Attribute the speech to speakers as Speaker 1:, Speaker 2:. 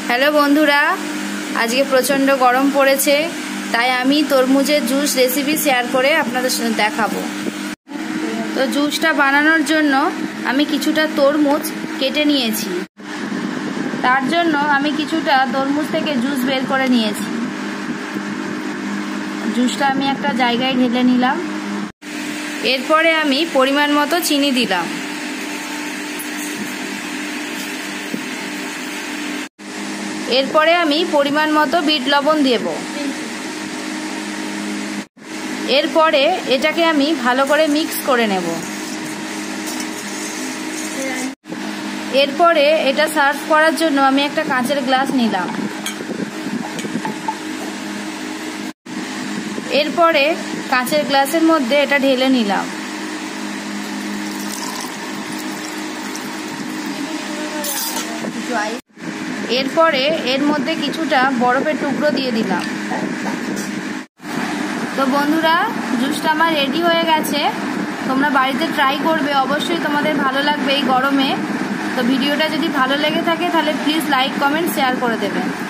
Speaker 1: Hello বন্ধুরা, আজকে প্রচণ্ড গরম পড়েছে, তাই আমি তরমুজের জুস রেসিপি শেয়ার করে আপনাদের সাথে দেখাবো। তো জুসটা বানানোর জন্য আমি কিছুটা তরমুজ কেটে নিয়েছি। তার জন্য আমি কিছুটা তরমুজ থেকে জুস বের করে নিয়েছি। জুসটা আমি একটা জায়গায় ঢেলে নিলাম। এরপরে আমি পরিমাণ মতো চিনি দিলাম। এরপরে আমি পরিমাণ মতো বিট লবণ দেব। এরপরে এটাকে আমি ভালো করে মিক্স করে নেব। এরপরে এটা সার্ভ করার জন্য আমি একটা কাঁচের গ্লাস নিলাম। এরপরে কাঁচের গ্লাসের মধ্যে এটা ঢেলে নিলাম। এরপরে এর মধ্যে কিছুটা বরফের টুকরো দিয়ে দিলাম। তো বন্ধুরা, জুসটা আমার রেডি হয়ে গেছে। তোমরা বাড়িতে ট্রাই করবে, অবশ্যই তোমাদের ভালো লাগবে এই গরমে। তো ভিডিওটা যদি ভালো লেগে থাকে তাহলে প্লিজ লাইক, কমেন্ট, শেয়ার করে দেবে।